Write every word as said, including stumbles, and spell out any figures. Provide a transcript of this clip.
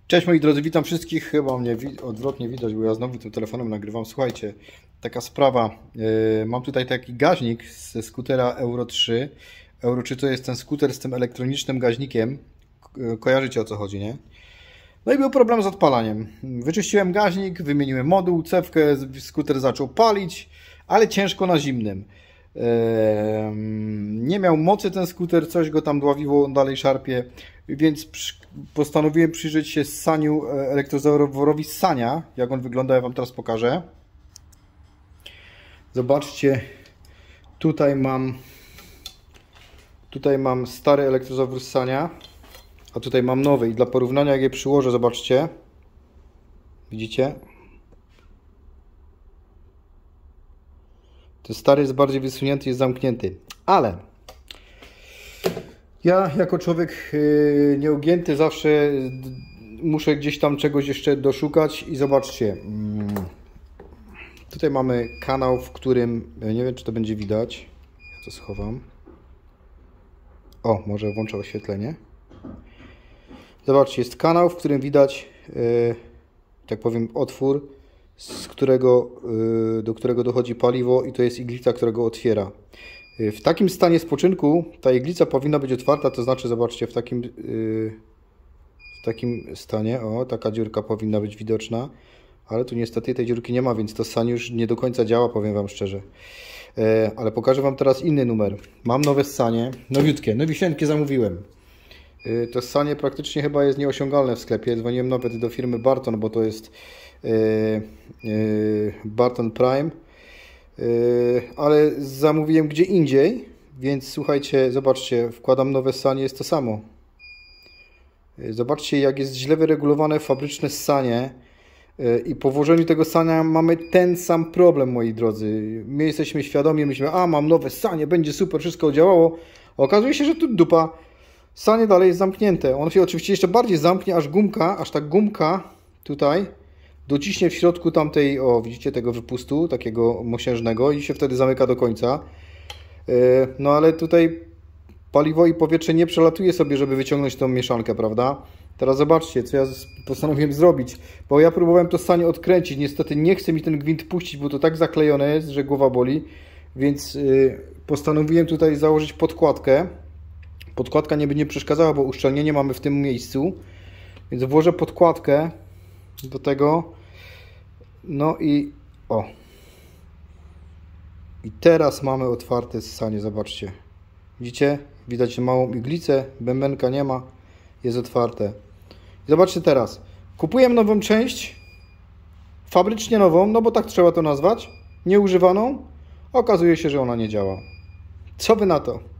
Cześć moi drodzy, witam wszystkich. Chyba mnie wi odwrotnie widać, bo ja znowu tym telefonem nagrywam. Słuchajcie, taka sprawa. Yy, mam tutaj taki gaźnik ze skutera Euro trzy. Euro trzy to jest ten skuter z tym elektronicznym gaźnikiem. Ko kojarzycie, o co chodzi, nie? No i był problem z odpalaniem. Wyczyściłem gaźnik, wymieniłem moduł, cewkę, skuter zaczął palić, ale ciężko na zimnym. Yy, nie miał mocy ten skuter, coś go tam dławiło, dalej szarpie, więc przy, postanowiłem przyjrzeć się ssaniu elektrozaworowi ssania, jak on wygląda, ja wam teraz pokażę. Zobaczcie, tutaj mam tutaj mam stary elektrozawór ssania, a tutaj mam nowy i dla porównania, jak je przyłożę, zobaczcie, widzicie? Ten stary jest bardziej wysunięty, jest zamknięty, ale ja jako człowiek nieugięty zawsze muszę gdzieś tam czegoś jeszcze doszukać i zobaczcie, tutaj mamy kanał, w którym, nie wiem, czy to będzie widać, ja to schowam, o, może włączę oświetlenie. Zobaczcie, jest kanał, w którym widać, tak powiem, otwór, z którego, do którego dochodzi paliwo i to jest iglica, która go otwiera. W takim stanie spoczynku ta iglica powinna być otwarta, to znaczy, zobaczcie, w takim, w takim stanie, o, taka dziurka powinna być widoczna, ale tu niestety tej dziurki nie ma, więc to ssanie już nie do końca działa, powiem wam szczerze. Ale pokażę wam teraz inny numer. Mam nowe ssanie, nowiutkie, nowisieńkie zamówiłem. To ssanie praktycznie chyba jest nieosiągalne w sklepie. Dzwoniłem nawet do firmy Barton, bo to jest Barton Prime, ale zamówiłem gdzie indziej, więc słuchajcie, zobaczcie, wkładam nowe ssanie, jest to samo. Zobaczcie, jak jest źle wyregulowane fabryczne ssanie i po włożeniu tego ssania mamy ten sam problem, moi drodzy. My jesteśmy świadomi, myślimy, a mam nowe ssanie, będzie super, wszystko działało. Okazuje się, że tu dupa. Ssanie dalej jest zamknięte. Ono się oczywiście jeszcze bardziej zamknie, aż gumka, aż ta gumka tutaj dociśnie w środku tamtej, o widzicie, tego wypustu, takiego mosiężnego i się wtedy zamyka do końca. No ale tutaj paliwo i powietrze nie przelatuje sobie, żeby wyciągnąć tą mieszankę, prawda? Teraz zobaczcie, co ja postanowiłem zrobić, bo ja próbowałem to ssanie odkręcić, niestety nie chce mi ten gwint puścić, bo to tak zaklejone jest, że głowa boli, więc postanowiłem tutaj założyć podkładkę. Podkładka nie będzie przeszkadzała, bo uszczelnienie mamy w tym miejscu, więc włożę podkładkę do tego, no i o, i teraz mamy otwarte ssanie, zobaczcie, widzicie, widać małą iglicę, bębenka nie ma, jest otwarte. Zobaczcie teraz, kupuję nową część, fabrycznie nową, no bo tak trzeba to nazwać, nieużywaną, okazuje się, że ona nie działa. Co wy na to?